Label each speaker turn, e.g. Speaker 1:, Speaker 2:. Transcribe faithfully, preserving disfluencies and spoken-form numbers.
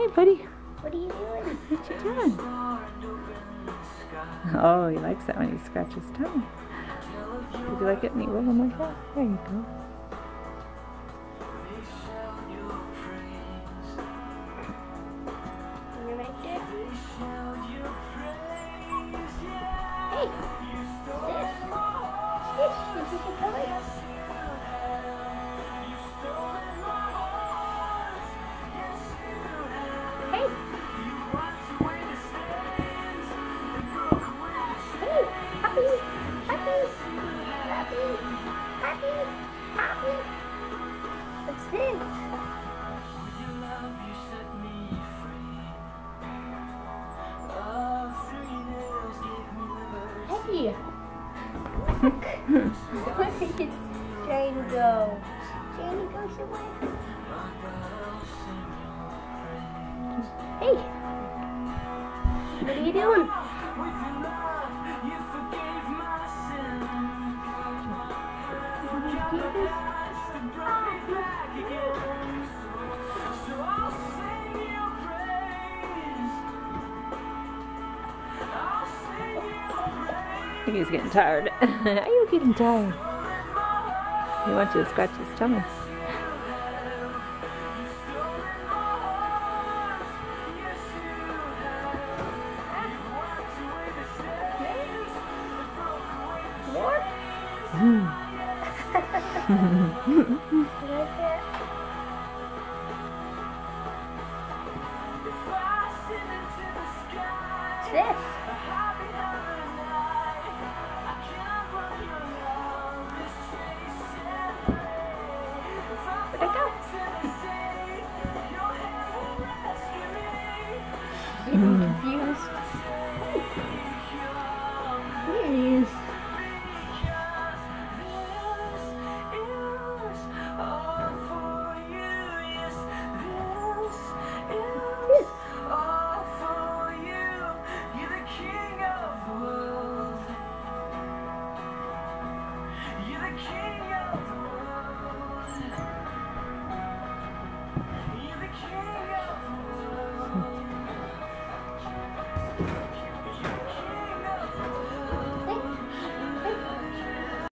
Speaker 1: Hey, buddy.
Speaker 2: What are you doing?
Speaker 1: What you doing? Oh, he likes that when he scratches his tummy. Did you like it? And you roll him like that? There you go.
Speaker 2: You're right there. Hey! This! This! Is this a toy? Hey! Hey! Puppy! Puppy! Puppy! Puppy! Puppy! What's this? Hey! Look! Where did Jane go? Jane, go somewhere. Hey! What are you doing?
Speaker 1: I think he's getting tired. Are you getting tired? He wants you to scratch his tummy.
Speaker 2: More?
Speaker 1: Mm.
Speaker 2: Like that?